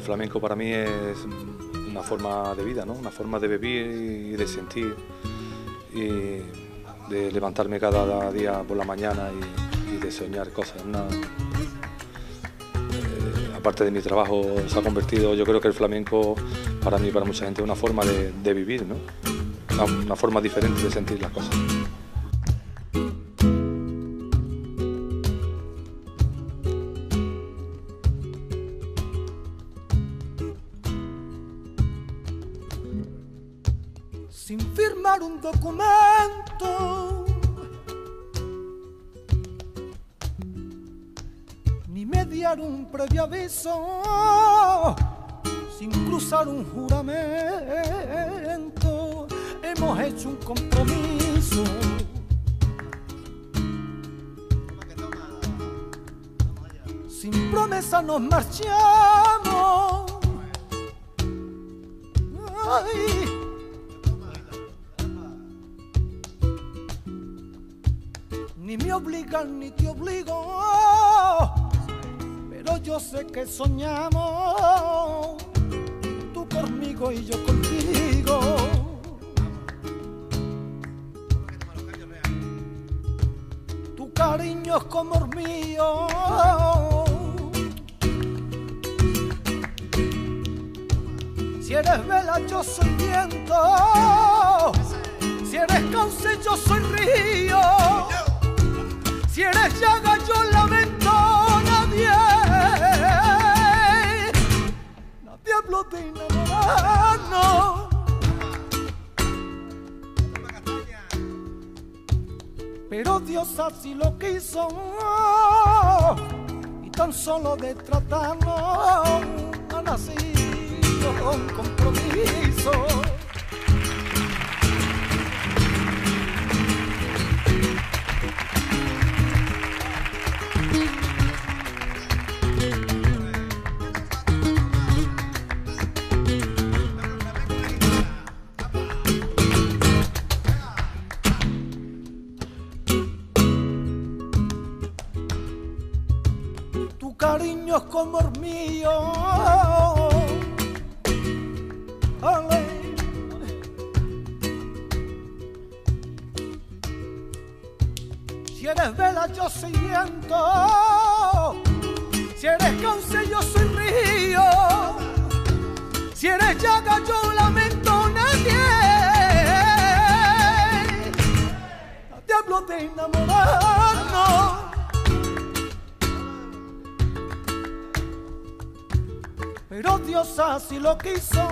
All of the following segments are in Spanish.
el flamenco para mí es una forma de vida, ¿no? Una forma de vivir y de sentir y de levantarme cada día por la mañana y de soñar cosas. Aparte de mi trabajo se ha convertido, yo creo que el flamenco para mí, para mucha gente, es una forma de vivir, ¿no? Una forma diferente de sentir las cosas. Sin firmar un documento, ni mediar un previo aviso, sin cruzar un juramento, hemos hecho un compromiso. Sin promesa nos marchamos. Ay. Ni me obligan ni te obligo, pero yo sé que soñamos, tú conmigo y yo contigo. Tu cariño es como el mío, si eres vela yo soy viento, si eres cauce yo soy río. Si eres llaga yo lamento, nadie habló de enamorarnos. Pero Dios así lo quiso y tan solo de tratarnos ha nacido un compromiso. Tu cariño es como el mío. Ale. Si eres vela yo soy viento, si eres cauce yo soy río, si eres llaga yo lamento, nadie hablo de enamorarnos. Pero Dios así lo quiso,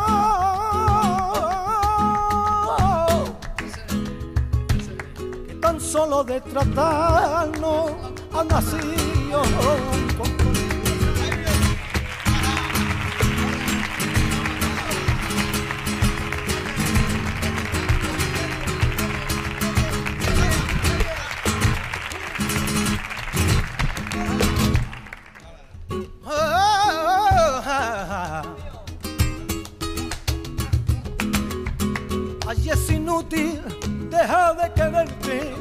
que tan solo de tratarnos ha nacido un compromiso. Ay, es inútil, deja de quererte.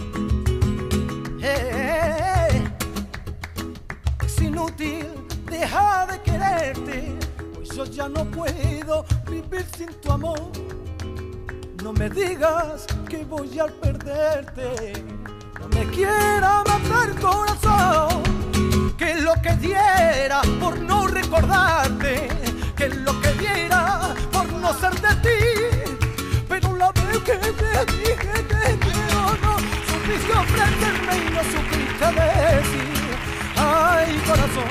Es inútil, deja de quererte, pues yo ya no puedo vivir sin tu amor. No me digas que voy a perderte, no me quiera matar corazón. Que es lo que diera por no recordarte, que es lo que diera por no ser de ti. Pero la vez que te dije te quiero, no supiste ofrecerme y no supiste decir ay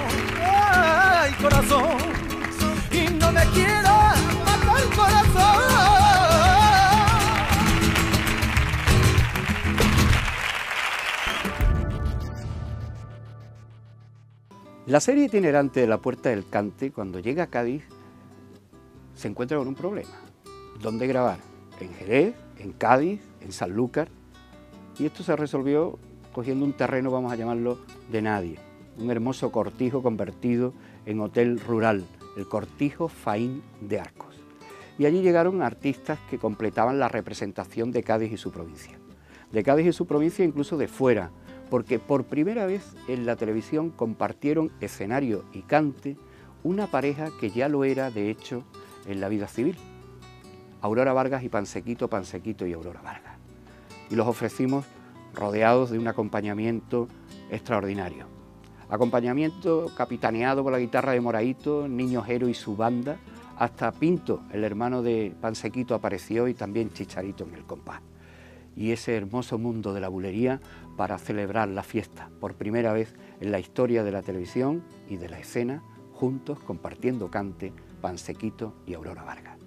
corazón, y no me quieras matar corazón. La serie itinerante de La Puerta del Cante, cuando llega a Cádiz, se encuentra con un problema. ¿Dónde grabar? En Jerez, en Cádiz, en Sanlúcar. Y esto se resolvió cogiendo un terreno, vamos a llamarlo, de nadie. Un hermoso cortijo convertido en hotel rural, el Cortijo Faín de Arcos. Y allí llegaron artistas que completaban la representación de Cádiz y su provincia. De Cádiz y su provincia, incluso de fuera, porque por primera vez en la televisión compartieron escenario y cante una pareja que ya lo era, de hecho, en la vida civil. Aurora Vargas y Pansequito, Pansequito y Aurora Vargas. Y los ofrecimos rodeados de un acompañamiento extraordinario. Acompañamiento capitaneado por la guitarra de Moraito, Niño Jero y su banda, hasta Pinto, el hermano de Pansequito, apareció y también Chicharito en el compás. Y ese hermoso mundo de la bulería para celebrar la fiesta, por primera vez en la historia de la televisión y de la escena, juntos compartiendo cante Pansequito y Aurora Vargas.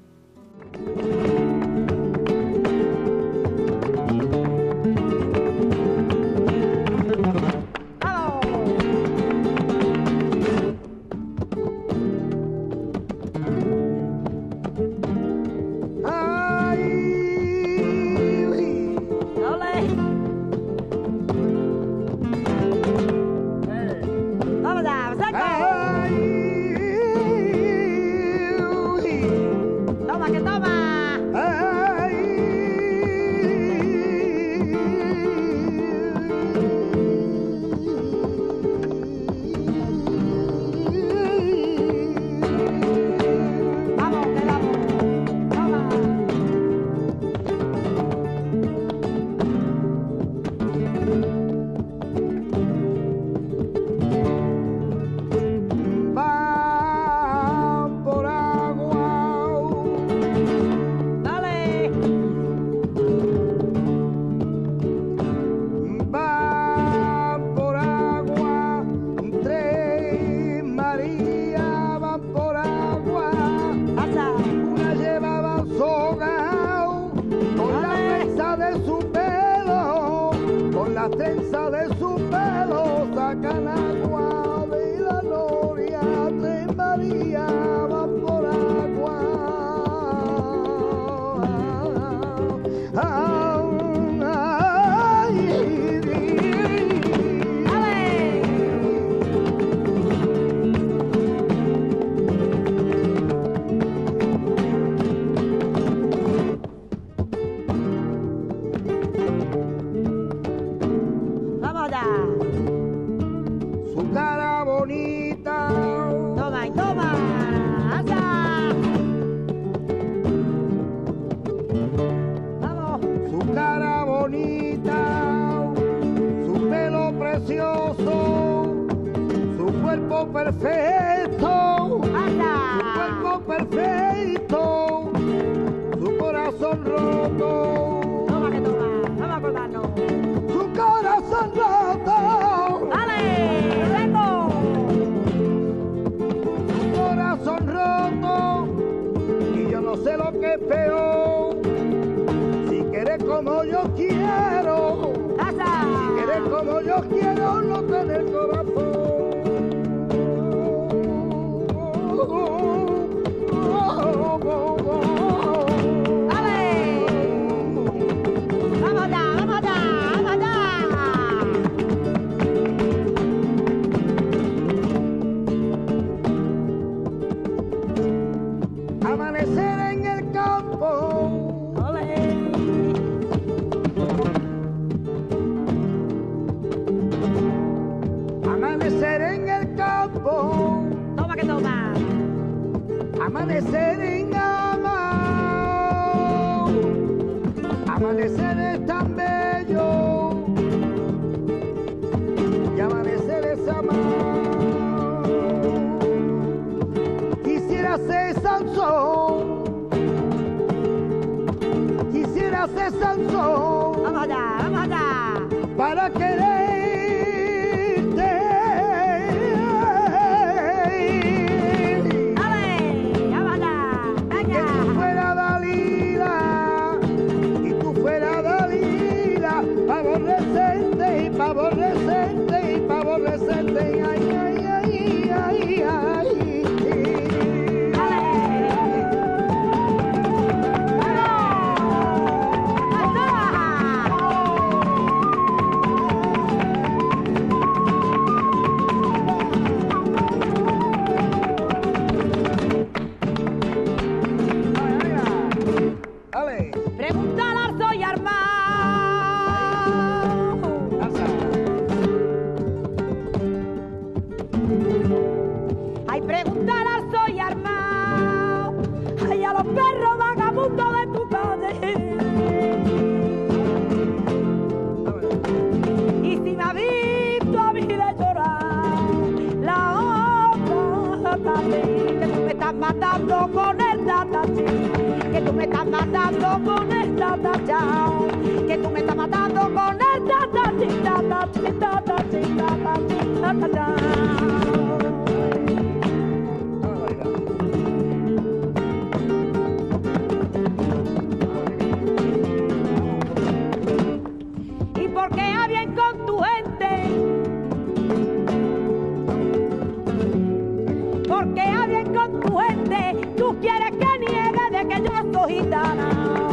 me estás matando con el ta-ta-chao, que tú me estás matando con el ta-ta-ta-ta-ta-ta-ta-ta-ta-ta-ta-ta. ¿Y por qué hablan con tu gente? ¿Por qué hablan con tu gente? Tú quieres que niegue de que yo soy gitana.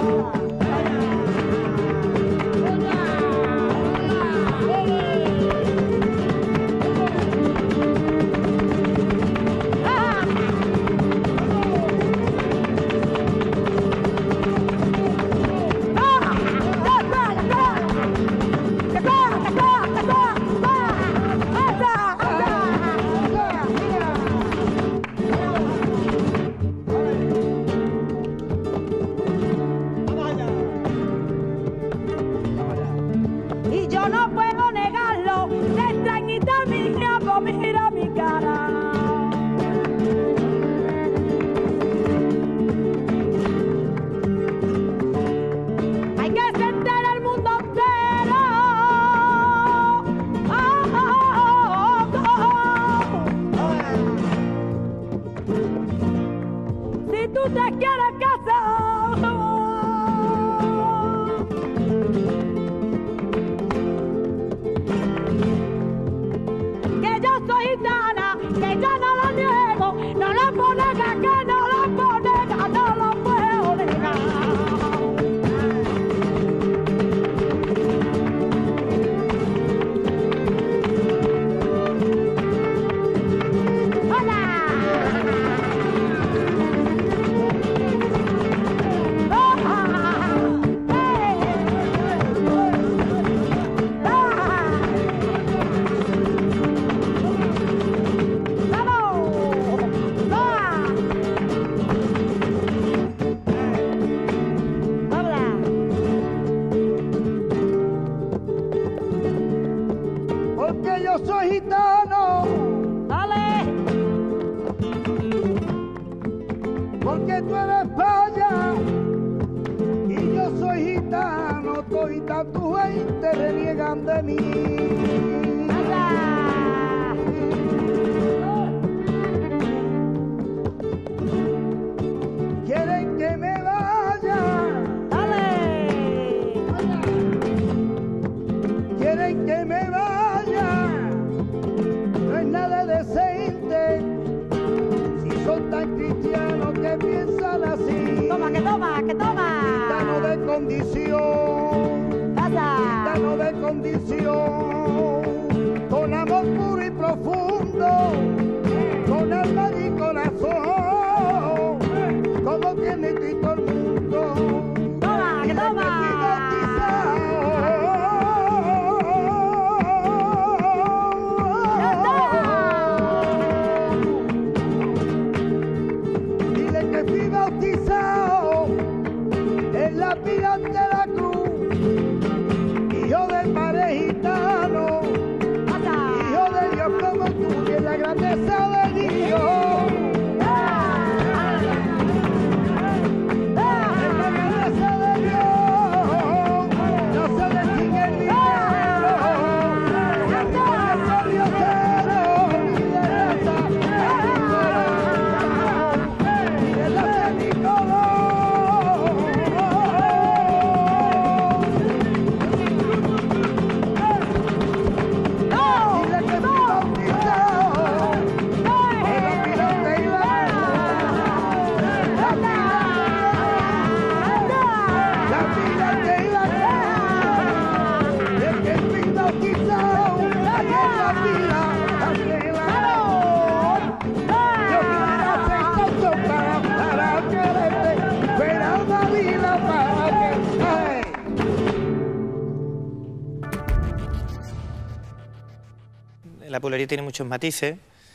La pulería tiene muchos matices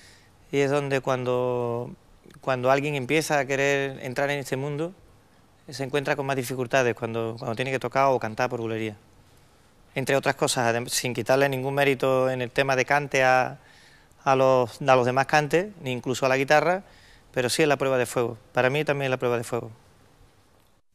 y es donde cuando alguien empieza a querer entrar en este mundo se encuentra con más dificultades cuando tiene que tocar o cantar por bulería. Entre otras cosas, sin quitarle ningún mérito en el tema de cante a los demás cantes, ni incluso a la guitarra, pero sí es la prueba de fuego. Para mí también es la prueba de fuego.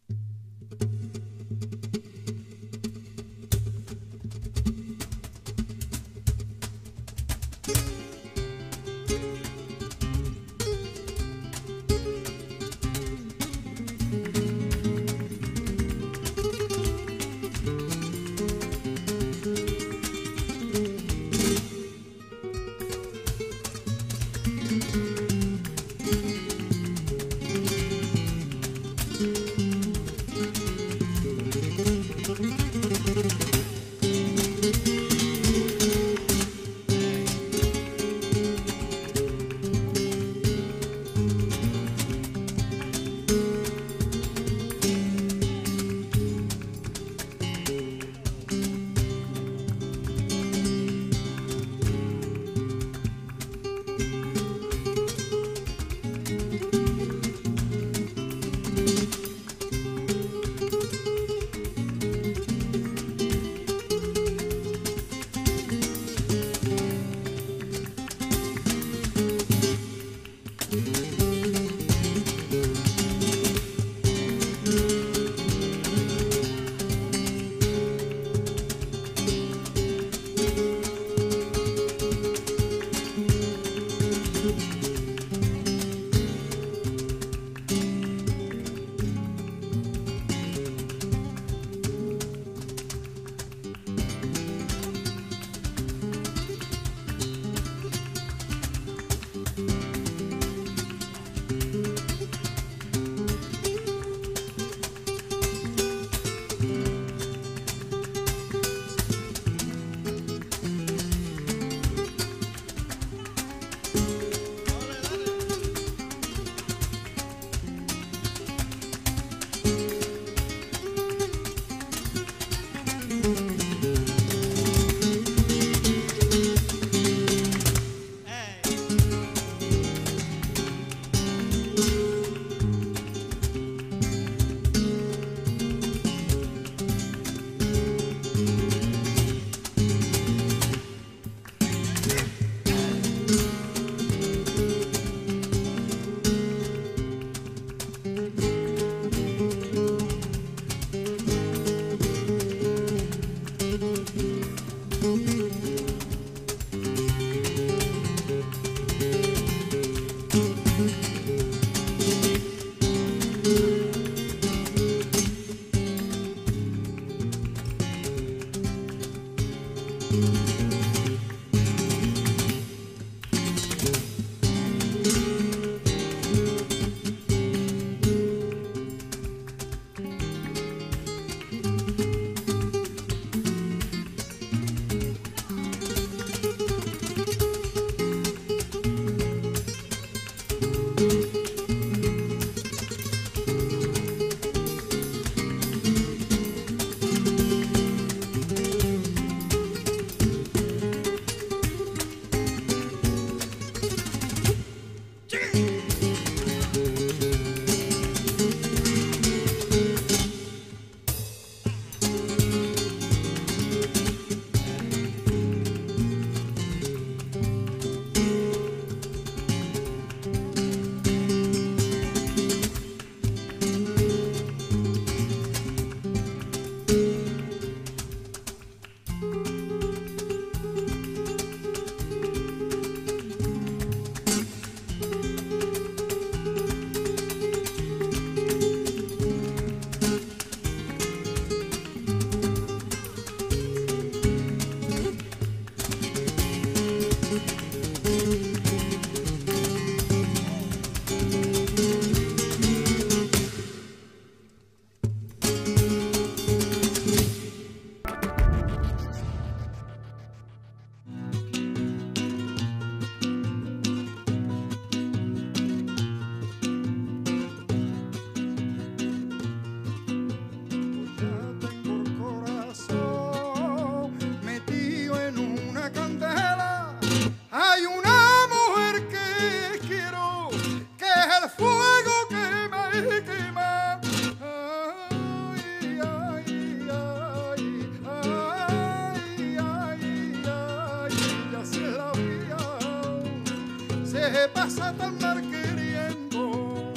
Se pasa tan mal queriendo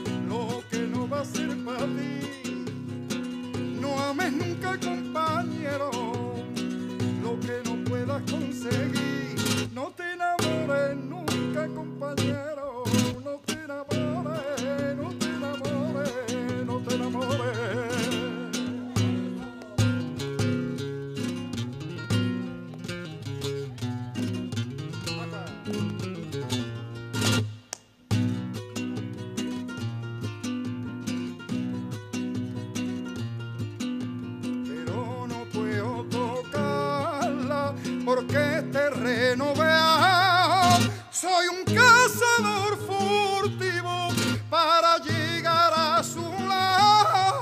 lo que no va a ser para ti. No ames nunca, compañero, lo que no puedas conseguir. No te enamores nunca, compañero, no te enamores, no te enamores, no te enamores. Porque terreno vea, soy un cazador furtivo para llegar a su lado.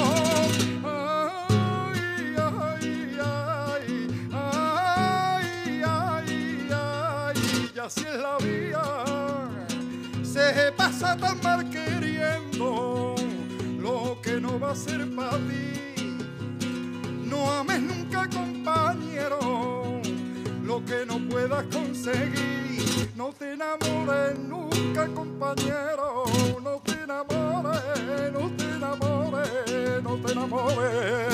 Ay, ay, ay, ay, ay, ay, y así es la vida, se pasa tan mal queriendo lo que no va a ser para ti. No ames nunca, compañero, lo que no puedas conseguir. No te enamores nunca, compañero, no te enamores, no te enamores, no te enamores.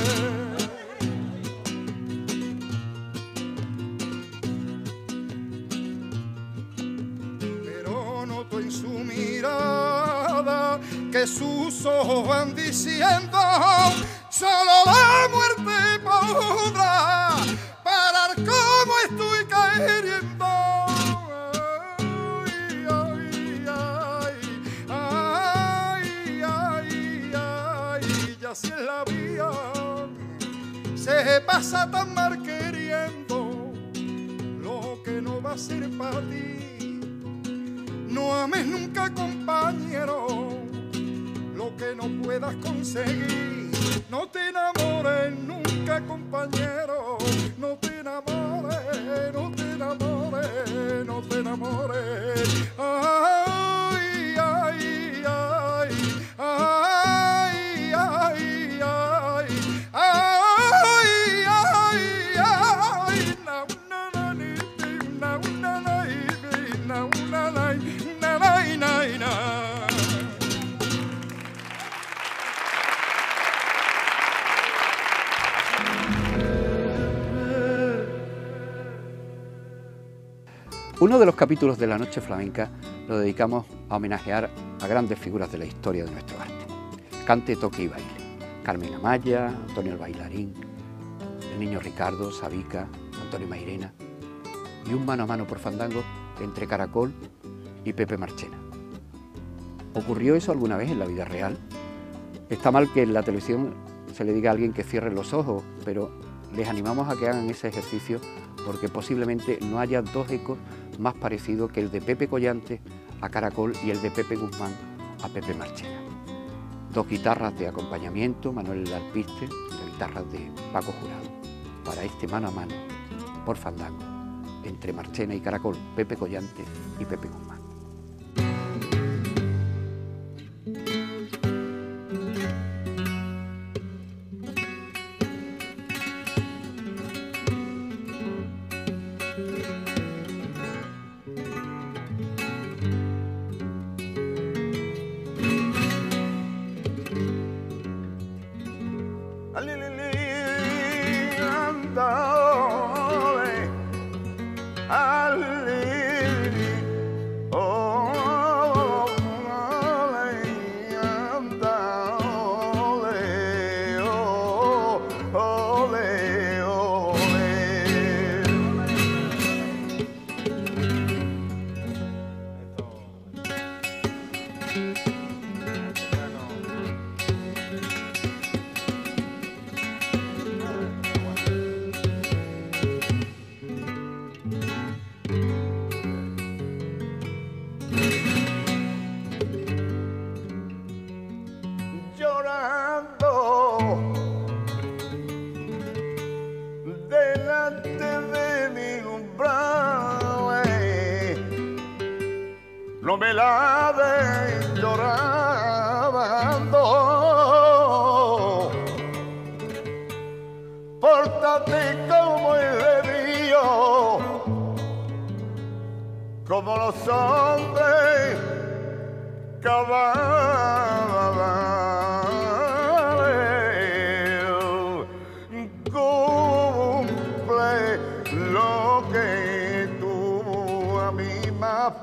Pero noto en su mirada que sus ojos van diciendo: solo la muerte podrá parar como estoy cayendo. Ay, ay, ay, ay, ay, ay, y así es la vida, se pasa tan mal queriendo lo que no va a ser para ti. No ames nunca, compañero, lo que no puedas conseguir. No te enamores nunca, compañero, no te enamores, no te enamores, no te enamores. Ay, ay, ay, ay, ay, ay, ay, ay, ay, na na na ni na na na na na na na na. Uno de los capítulos de la Noche Flamenca lo dedicamos a homenajear a grandes figuras de la historia de nuestro arte. Cante, toque y baile. Carmen Amaya, Antonio el Bailarín, el niño Ricardo, Sabica, Antonio Mairena, y un mano a mano por fandango entre Caracol y Pepe Marchena. ¿Ocurrió eso alguna vez en la vida real? Está mal que en la televisión se le diga a alguien que cierre los ojos, pero les animamos a que hagan ese ejercicio porque posiblemente no haya dos ecos más parecidos que el de Pepe Collante a Caracol y el de Pepe Guzmán a Pepe Marchena. Dos guitarras de acompañamiento, Manuel Alpiste, y las guitarras de Paco Jurado, para este mano a mano por fandango entre Marchena y Caracol, Pepe Collante y Pepe Guzmán. No me la den llorando, pórtate como el río, como los hombres cabales, cumple lo que tú a mí más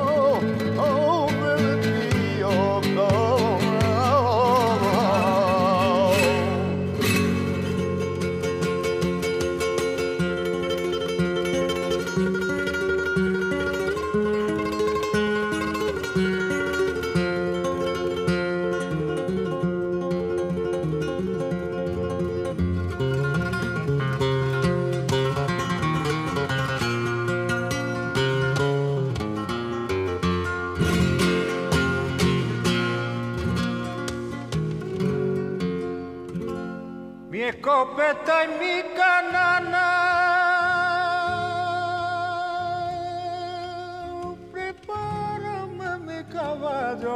mi escopeta y mi canana, prepárame mi caballo.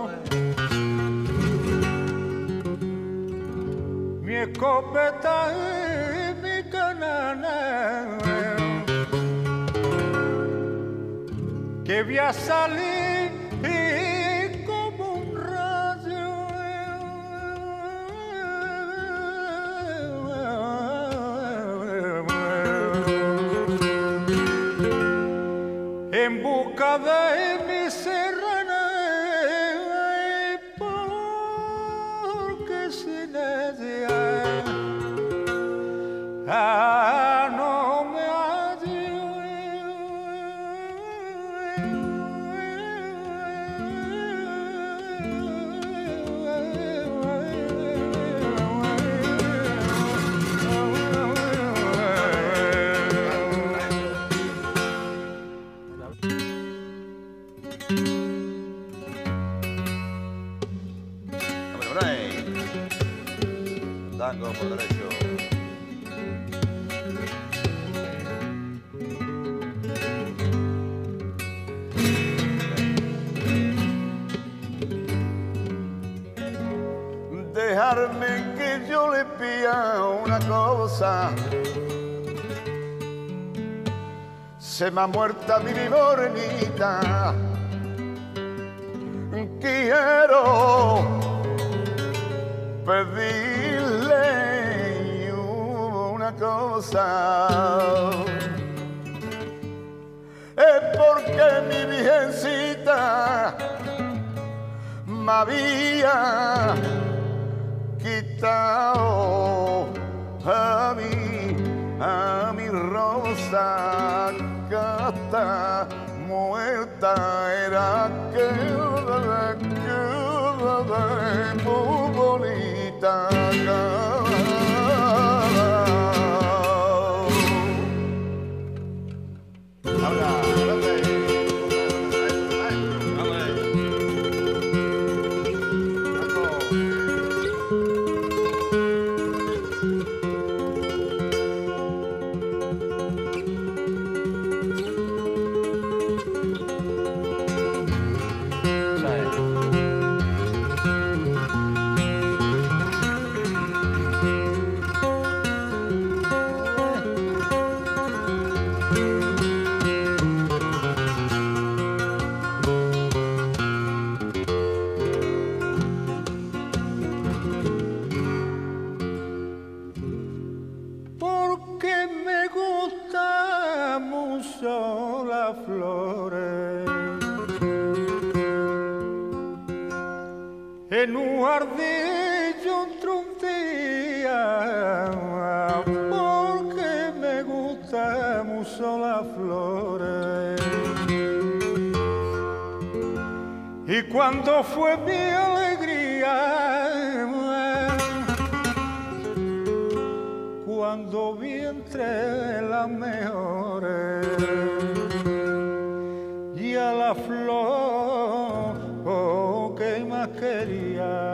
Mi escopeta y mi canana, que voy a salir como un rayo. En busca de mi serrana, porque sin ella no me tango por derecho. Dejarme que yo le pida una cosa, se me ha muerta mi morenita. Quiero pedirle una cosa, es porque mi virgencita me había quitado a mí a mi rosa casta muerta era aquella muy bonita. En un ardillo un día, porque me gusta mucho las flores. Y cuando fue mi alegría, cuando vi entre las mejores, y a la flor que más quería.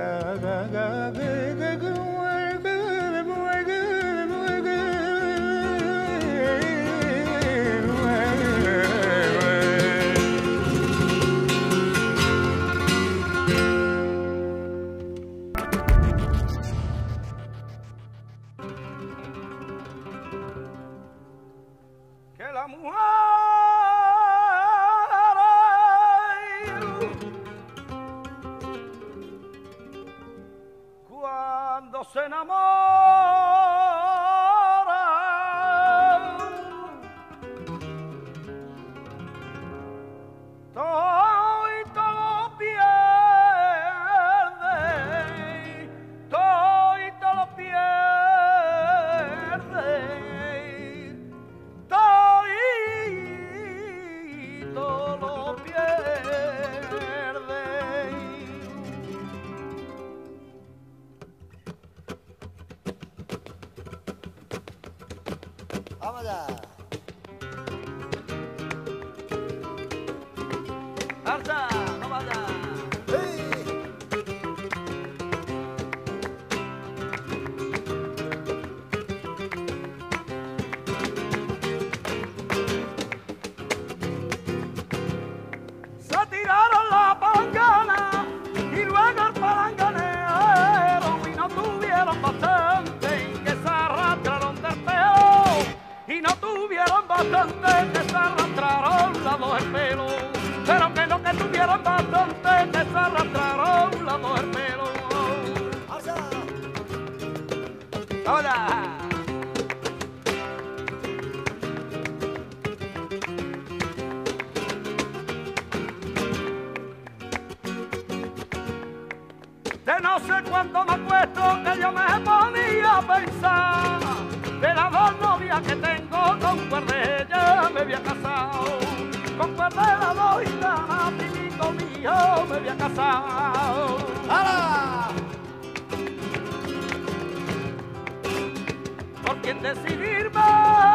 Que la mujer cuando se enamora todo lo pierde, todo lo pierde, todo lo pierde. ¡Vamos allá! ¡Arta! ¡Vamos allá! Se tiraron la palangana y luego el palanganero y no tuvieron bastante que se arrastraron del pelo y no tuvieron bastante que se arrastraron las dos el pelo, pero que no que tuvieron bastante que se arrastraron las dos el pelo. ¡Hola! De no sé cuánto me acuesto que yo me ponía a pensar de las dos novias que tengo, con cuál de ellas me había casado, con cuál de las dos gitanas, primito mío, me había casado. ¡Hala! Por quién decidirme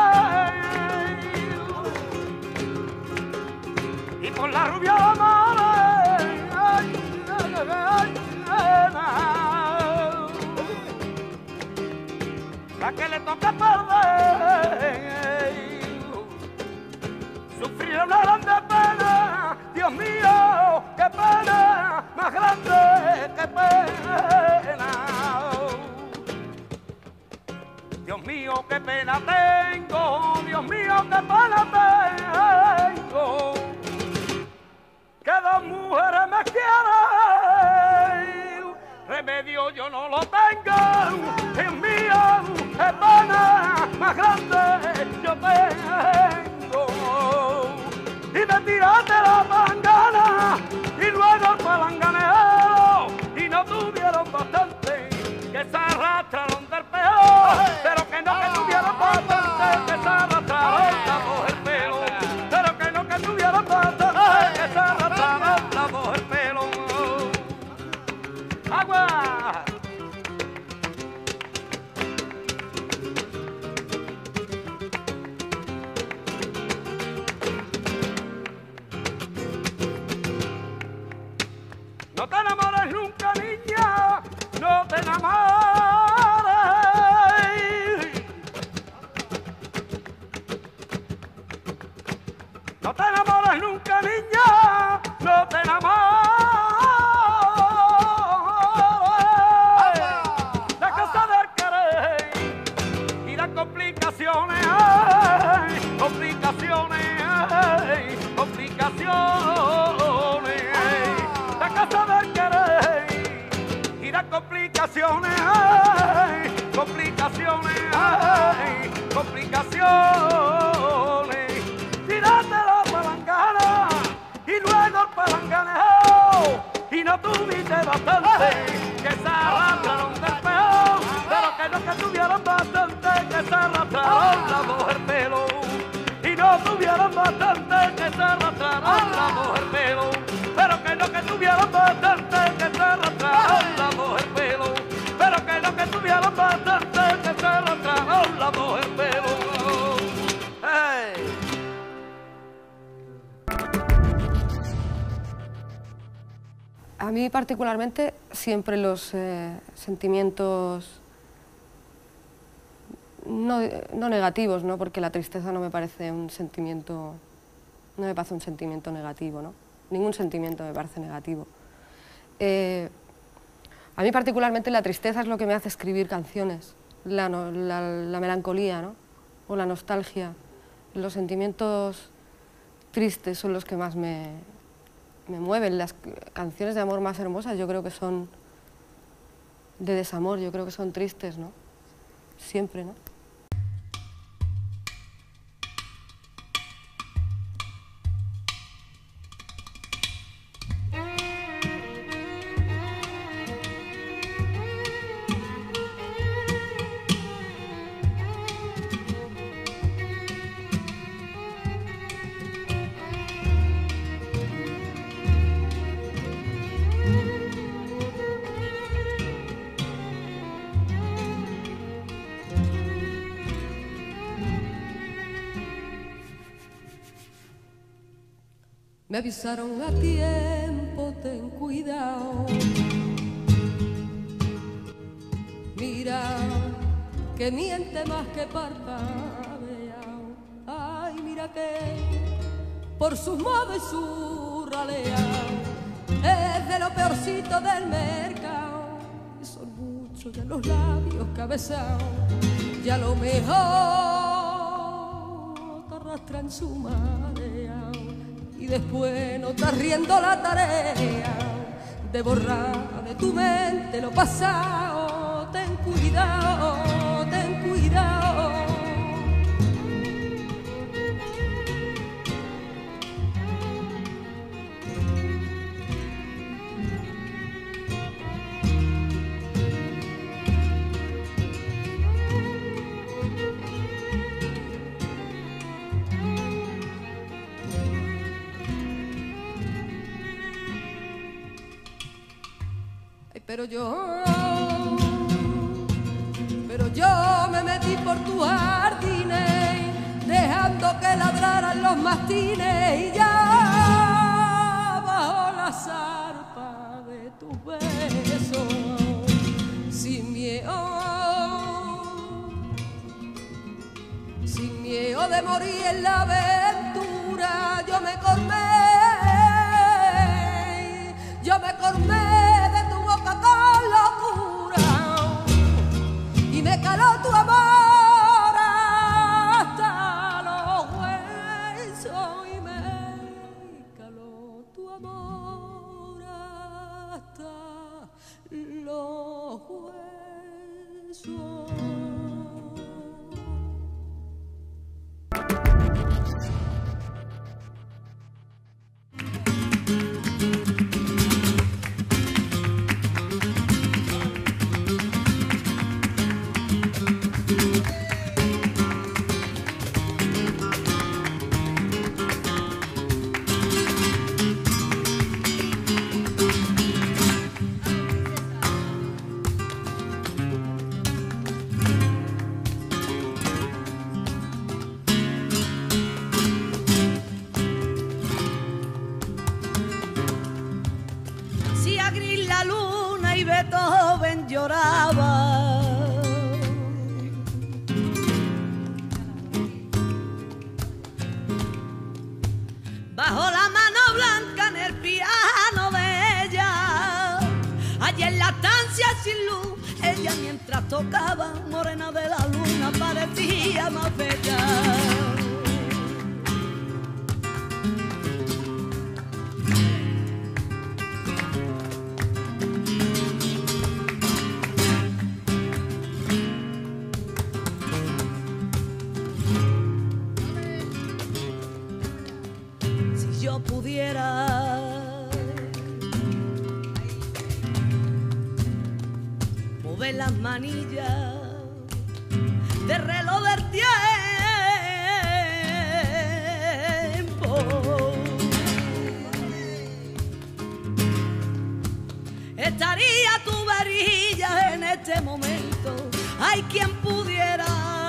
y por la rubia de amores, la que le toca perder, sufrir una grande pena, Dios mío, qué pena, más grande que pena. Dios mío, qué pena tengo, Dios mío, qué pena tengo, que dos mujeres me quieren, remedio yo no lo tengo, Dios mío, qué pena más grande yo tengo. Y me tiraste la palangana y luego el palanganero y no tuvieron bastante que se arrastraron del peor, pero que no que tuvieron bastante No te enamores nunca, niña, no te enamores. La casa del querer y las complicaciones, ay, complicaciones, ay, complicaciones. La casa del querer y las complicaciones, ay, complicaciones, ay, complicaciones. Tírate la palangana y luego el palanganeo y no tuviste bastante que se arrastraron del pelo, pero que no que tuvieron bastante que se arrastraron la mujer pelo y no tuvieron bastante que se arrastraron la mujer pelo, pero que no que tuvieron bastante que se arrastraron la mujer pelo, pero que no que tuvieron bastante que se arrastraron la mujer pelo. Hey. A mí particularmente siempre los sentimientos no negativos, ¿no? Porque la tristeza no me parece un sentimiento, no me parece un sentimiento negativo, ¿no? Ningún sentimiento me parece negativo. A mí particularmente la tristeza es lo que me hace escribir canciones, la melancolía, ¿no? O la nostalgia. Los sentimientos tristes son los que más me mueven. Las canciones de amor más hermosas yo creo que son de desamor, yo creo que son tristes, ¿no? Siempre, ¿no? Me avisaron a tiempo, ten cuidado. Mira que miente más que parpadeao. Ay, mira que por sus modos y su raleao es de lo peorcito del mercado. Y son muchos ya los labios cabezados, ya lo mejor te arrastran su marea. Y después no estás riendo la tarea de borrar de tu mente lo pasado. Ten cuidado, ten cuidado. Pero yo me metí por tus jardines, dejando que ladraran los mastines, y ya bajo la zarpa de tus besos, sin miedo de morir en la aventura, yo me cormé de tu boca con locura y me caló tu amor hasta los huesos, y me caló tu amor hasta los huesos. Beethoven lloraba. sin luz. Ella mientras tocaba, morena de la luna, parecía más bella. Yo pudiera mover las manillas de reloj del tiempo, estaría tu varilla en este momento. Hay quien pudiera,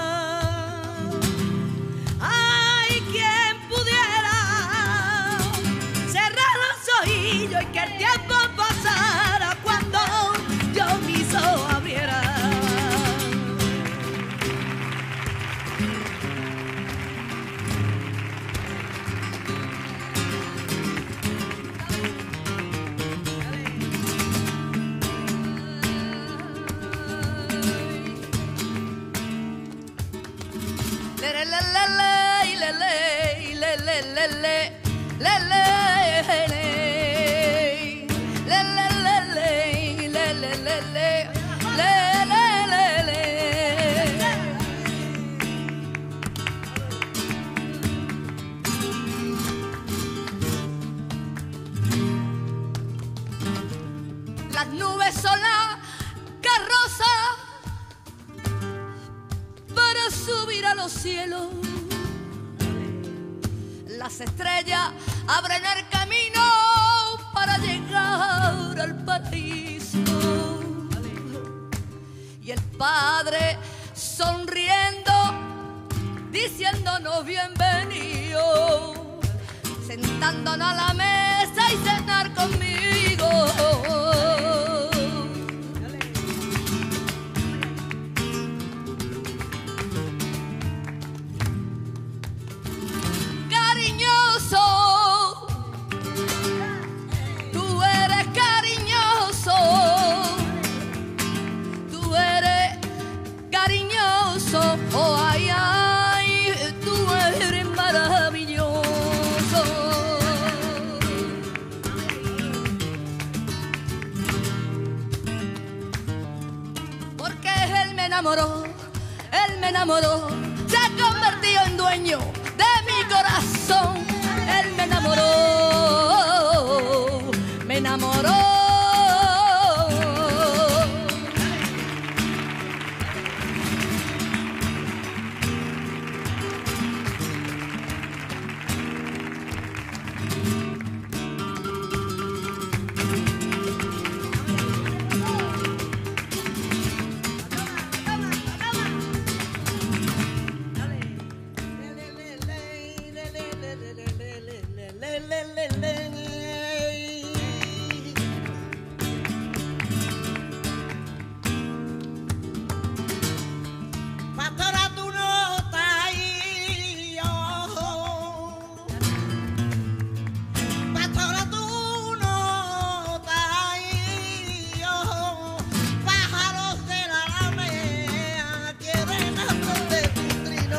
y que el tiempo pasara cuando yo mis ojos abriera. Las nubes son la carroza para subir a los cielos. Las estrellas abren el camino para llegar al paraíso. Y el Padre sonriendo, diciéndonos bienvenidos, sentándonos a la mesa y cenar conmigo. Cariñoso, tú eres cariñoso, tú eres cariñoso, oh ay ay, tú eres maravilloso. Porque él me enamoró, se ha convertido en dueño de mi corazón. Él me enamoró, me enamoró. Pastora, tú no estás ahí, oh. Pastora, tú no estás ahí, oh. Pájaros de la alameda quieren aprender tu trino.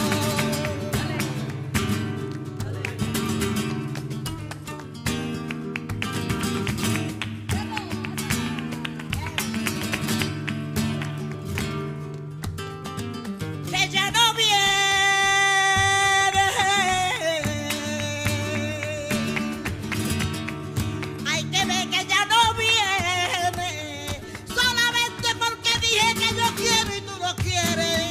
Que ya no viene, hay que ver que ya no viene, solamente porque dije que yo quiero y tú no quieres.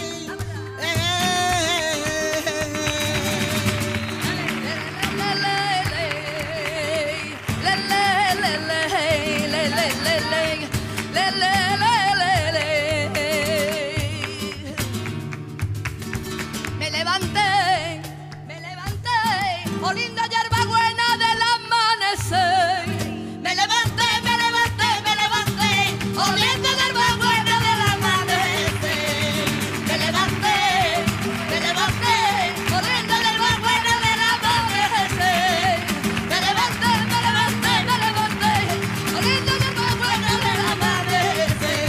Me levanté, oliendo hierba buena del amanecer. Me levanté, oliendo hierba buena del amanecer. Me levanté, oliendo hierba buena del amanecer. Me levanté, oliendo hierba buena del amanecer.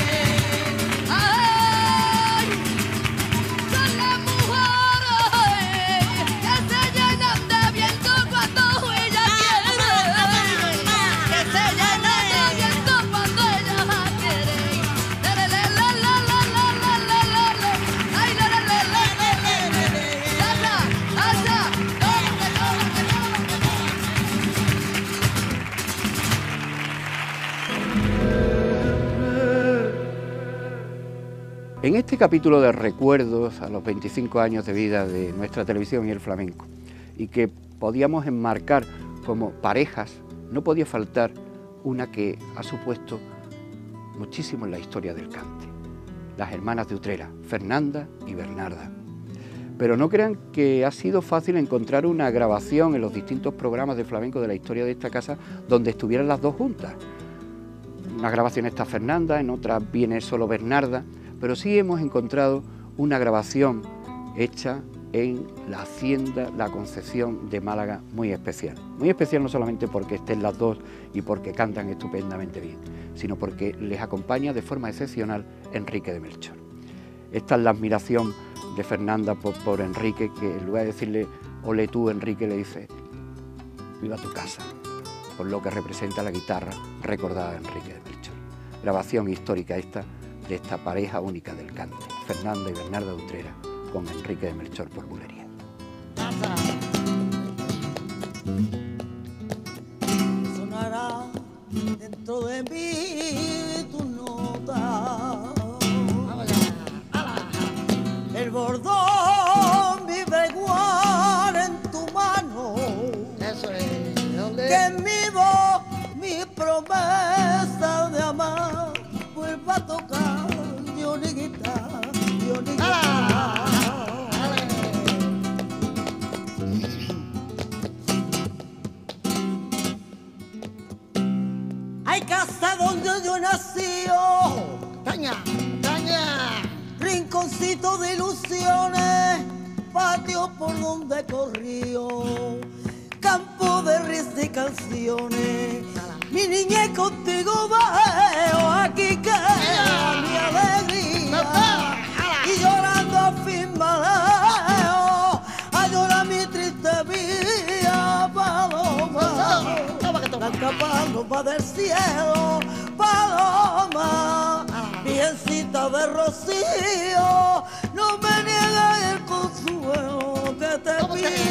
En este capítulo de recuerdos a los 25 años de vida de nuestra televisión y el flamenco, y que podíamos enmarcar como parejas, no podía faltar una que ha supuesto muchísimo en la historia del cante, las hermanas de Utrera, Fernanda y Bernarda. Pero no crean que ha sido fácil encontrar una grabación en los distintos programas de flamenco de la historia de esta casa donde estuvieran las dos juntas. En una grabación está Fernanda, en otra viene solo Bernarda, pero sí hemos encontrado una grabación hecha en la Hacienda La Concepción de Málaga muy especial. Muy especial no solamente porque estén las dos y porque cantan estupendamente bien, sino porque les acompaña de forma excepcional Enrique de Melchor. Esta es la admiración de Fernanda por Enrique, que en lugar de decirle ole tú, Enrique, le dice viva tu casa, por lo que representa la guitarra recordada de Enrique de Melchor. Grabación histórica esta de esta pareja única del cante, Fernanda y Bernarda de Utrera, con Enrique de Melchor por bulería. Sonará dentro de mí tu nota. El bordón vive igual en tu mano. Eso es. ¿Dónde? Que en mi voz mi promesa de amar vuelva a tocar. Yo ni guitarra, yo ni guitarra. Hay casa donde yo nací, caña, caña. Rinconcito de ilusiones, patio por donde corrió, campo de risas y canciones. Mi niñez contigo veo, aquí queda mi alegría. Y llorando a fin maleo, a llorar mi triste vida. Paloma, blanca paloma del cielo, paloma, virgencita de rocío, no me niegues el consuelo que te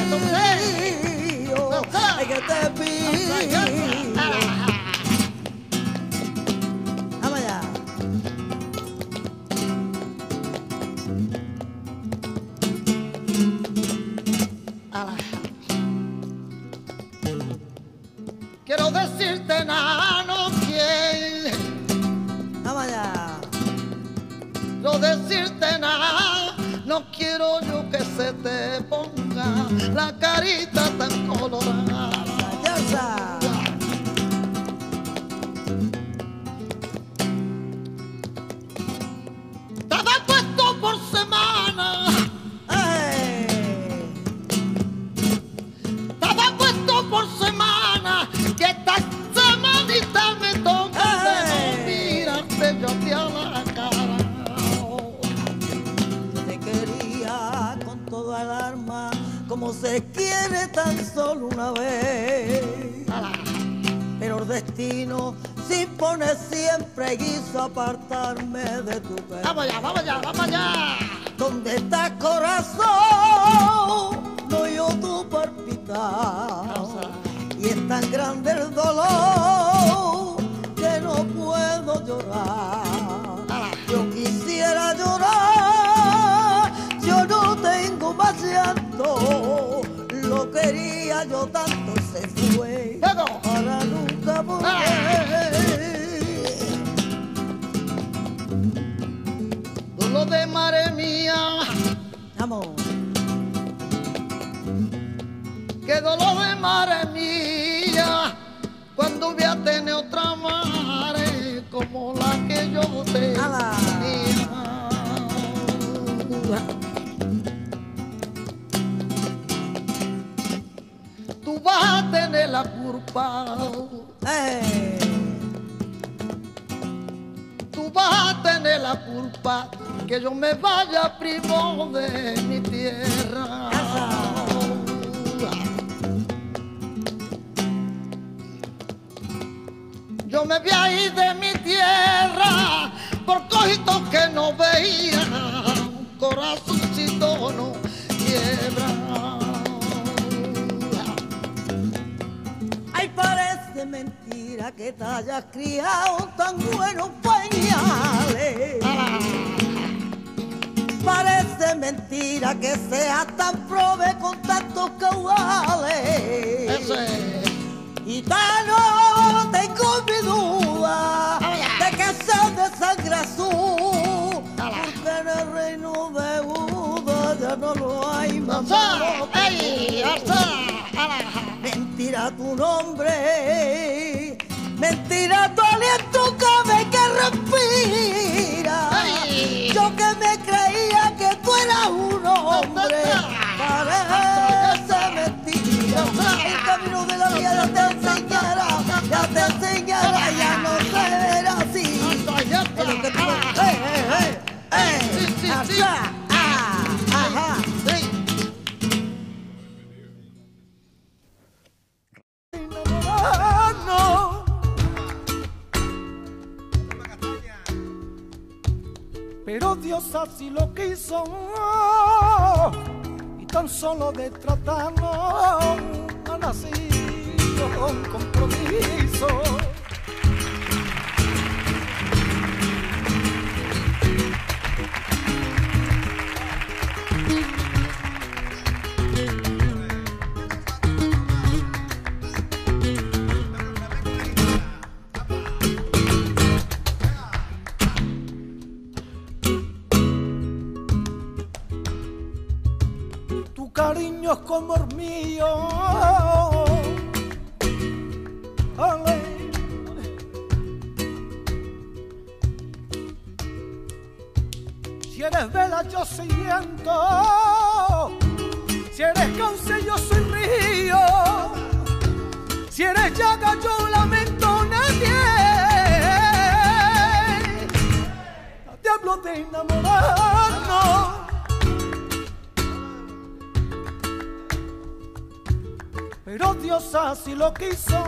pido, ay, que te pido. Vamos allá. Quiero decirte nada, no quiero. Vamos allá. No decirte nada, no quiero yo que se te ponga la carita tan colorada. Ya está. Estaba puesto por semana. Estaba puesto por semana, que esta semanita me toca de no mirarte yo te a la cara. Yo te quería con toda el alma, como se quiere tan solo una vez. Pero el destino se impone siempre, quiso apartarme de tu pecho. Vamos allá, vamos allá, vamos allá. ¿Dónde está corazón? No yo tu palpitar. Y es tan grande el dolor que no puedo llorar. Yo quisiera llorar, yo no tengo más llanto. Lo quería yo tanto, se fue para nunca volver. Dolor de madre mía, amor. Qué dolor de madre mía, cuando voy a tener otra madre como la que yo tenía. Tú vas a tener la culpa. Tú vas a tener la culpa que yo me vaya primo de mi tierra. Yo me voy a ir de mi tierra por cojitos que no veía, un corazoncito no quiebra. Ay, parece mentira que te hayas criado tan buenos pañales. parece mentira que sea tan prove con tantos caudales. Gitano, tengo mi duda de que sea de sangre azul, porque en el reino de Buda ya no lo hay más. Mentira tu nombre, mentira tu aliento que respira. Yo que me creía que tú eras un hombre, parece mentira. El camino de la vida ya te enseñará, ya no se verá así. Es lo que tú pero Dios así lo quiso, y tan solo de tratarnos ha nacido un compromiso. Cariño es como el mío, ale. Si eres vela yo soy viento, si eres cauce yo soy río, si eres llaga yo lamento nadie. Te hablo de enamorarnos, pero Dios así lo quiso,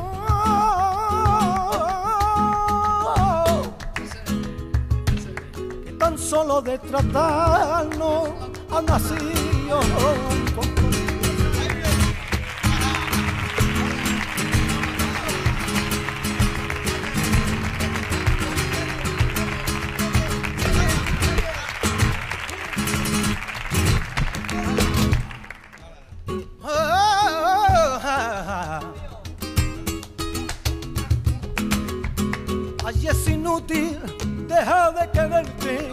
que tan solo de tratarnos ha nacido un compromiso. Ay, es inútil, deja de quererte.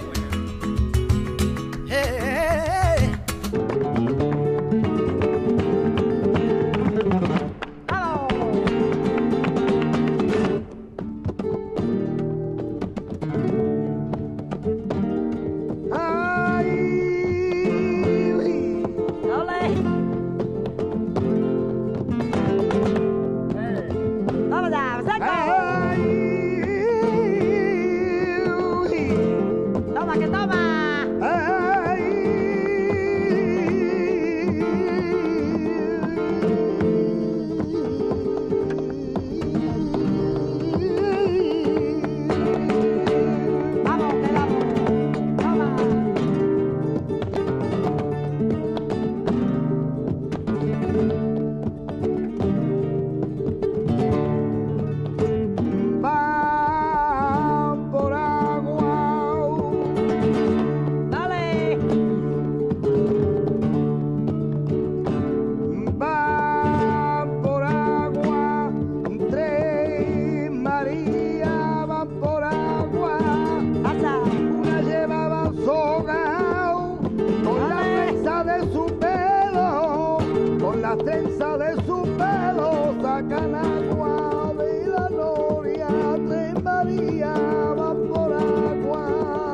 Trenza de su pelo sacan agua de la gloria, Tres María van por agua.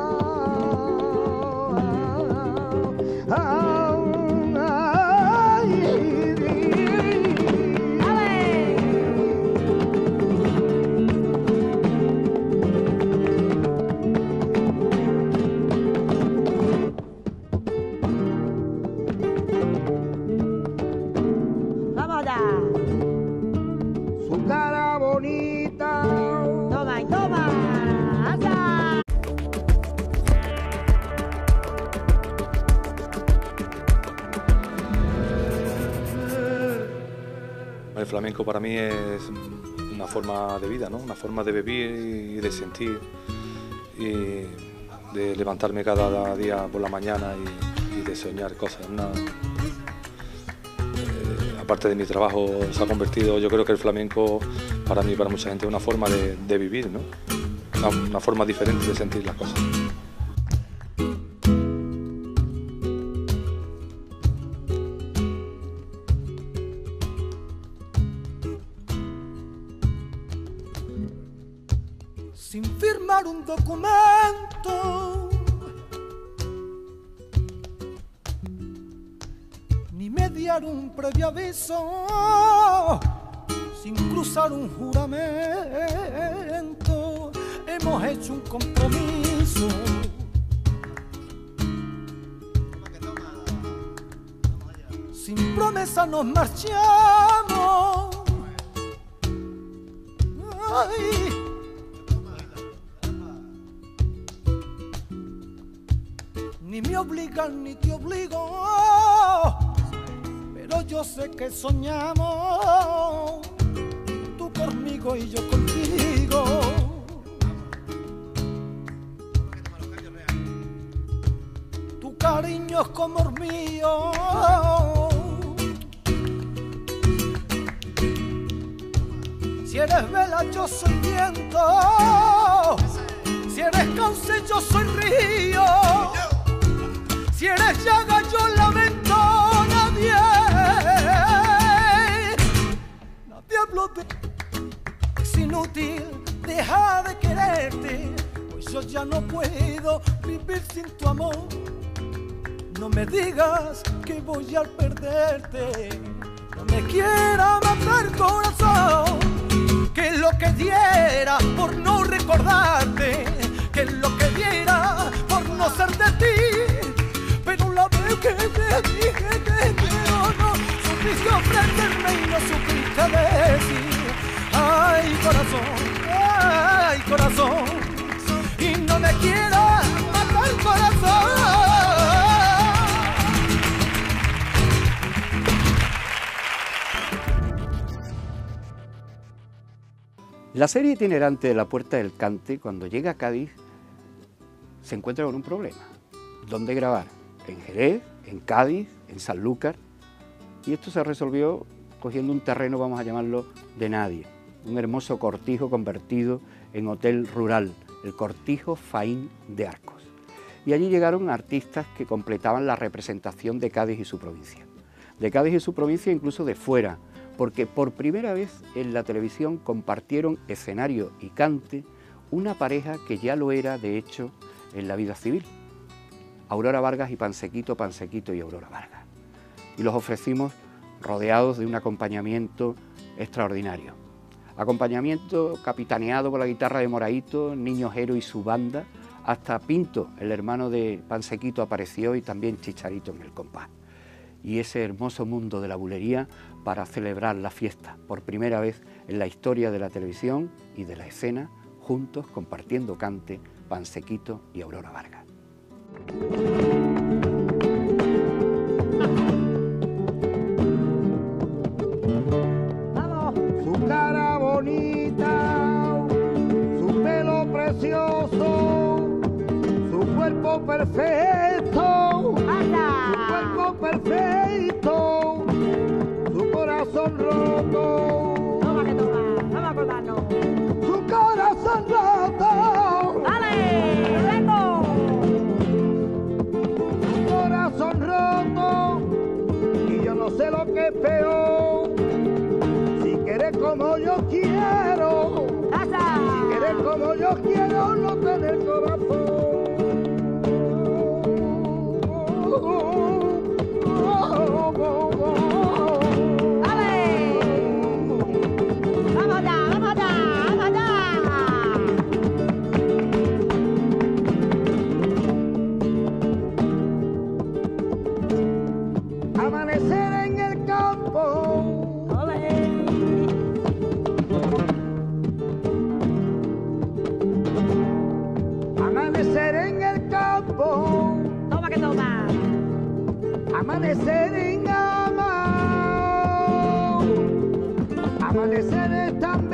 Su cara bonita. Toma y toma. ¡Asa! El flamenco para mí es una forma de vida, ¿no? Una forma de vivir y de sentir. Y de levantarme cada día por la mañana y de soñar cosas. Aparte de mi trabajo, se ha convertido, yo creo que el flamenco para mí, para mucha gente, es una forma de vivir, ¿no? Una forma diferente de sentir las cosas. Sin firmar un documento, ni mediar un previo aviso, sin cruzar un juramento, hemos hecho un compromiso. Sin promesa nos marchamos. Ay. Ni me obligan ni te obligo, pero yo sé que soñamos, tú conmigo y yo contigo. Tu cariño es como el mío, si eres vela yo soy viento, si eres cauce yo soy río. Si eres llaga yo lamento, nadie habló de... Es inútil, deja de quererte, pues yo ya no puedo vivir sin tu amor. No me digas que voy a perderte, no me quiera matar corazón, que es lo que diera por no recordarte, que es lo que diera por no ser de ti. Que te dije que quiero, no supiste ofrecerme y no supiste decir. Ay, corazón, y no me quieras matar, corazón. La serie itinerante de La Puerta del Cante, cuando llega a Cádiz, se encuentra con un problema. ¿Dónde grabar? En Jerez, en Cádiz, en Sanlúcar, y esto se resolvió cogiendo un terreno, vamos a llamarlo, de nadie, un hermoso cortijo convertido en hotel rural, el Cortijo Faín de Arcos. Y allí llegaron artistas que completaban la representación de Cádiz y su provincia. De Cádiz y su provincia, incluso de fuera, porque por primera vez en la televisión compartieron escenario y cante una pareja que ya lo era, de hecho, en la vida civil. Aurora Vargas y Pansequito, Pansequito y Aurora Vargas. Y los ofrecimos rodeados de un acompañamiento extraordinario. Acompañamiento capitaneado por la guitarra de Moraito, Niño Jero y su banda, hasta Pinto, el hermano de Pansequito, apareció y también Chicharito en el compás. Y ese hermoso mundo de la bulería para celebrar la fiesta, por primera vez en la historia de la televisión y de la escena, juntos compartiendo cante, Pansequito y Aurora Vargas. Su cara bonita, su pelo precioso, su cuerpo perfecto, su cuerpo perfecto, su corazón roto, Toma que toma, vamos a acordarnos. su corazón roto. Corazón roto, y yo no sé lo que es peor. Si quieres como yo quiero, si quieres como yo quiero, no tener corazón. Amanecer en el campo, amanecer en el campo, Toma que toma. amanecer en amor, amanecer es tan